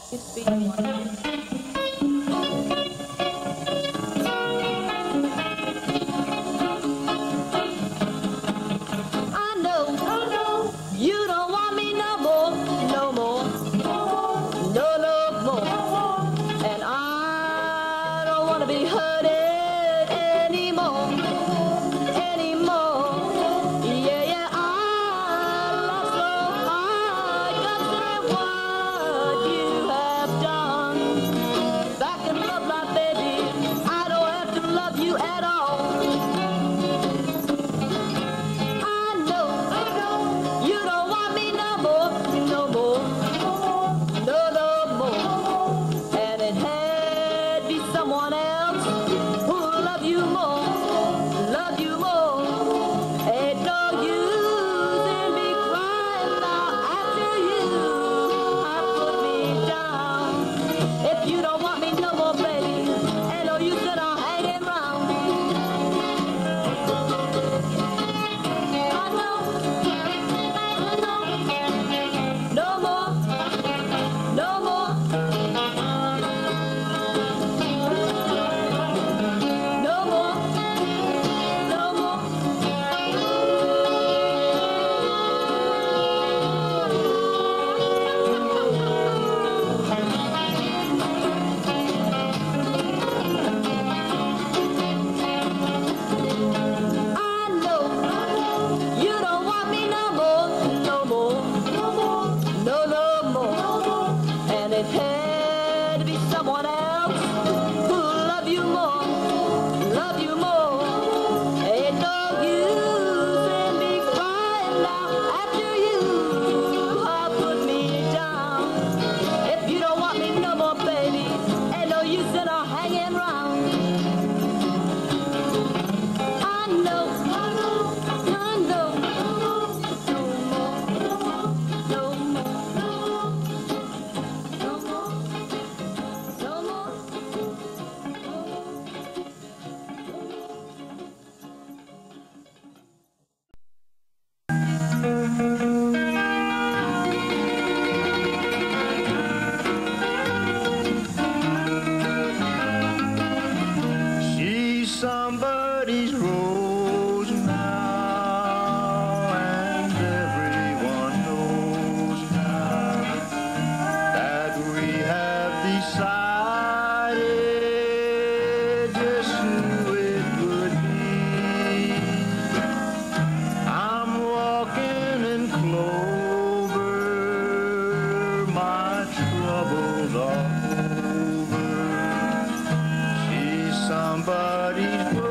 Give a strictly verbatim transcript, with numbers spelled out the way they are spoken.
It's been one. I know, I know you don't want me no more, no more, no, no more. And I don't want to be hurted anymore, anymore. Yeah, yeah, I love so hard. God, what you have done. Back in love life, baby, I don't have to love you at all. Someone else who'll love you more, love you more. Ain't no use in me crying now after you have put me down. If you don't want me no more, baby, ain't no use in I'm hanging round. I know, I know, no more, no more. It had to be someone else who'll love you more, love you more. Ain't no use in me crying now after you have put me down. If you don't want me no more, baby, ain't no use in our hanging round. I know, I know, I know. Somebody's rose now, and everyone knows now that we have decided just who it would be. I'm walking in clover, my troubles are over. She's somebody's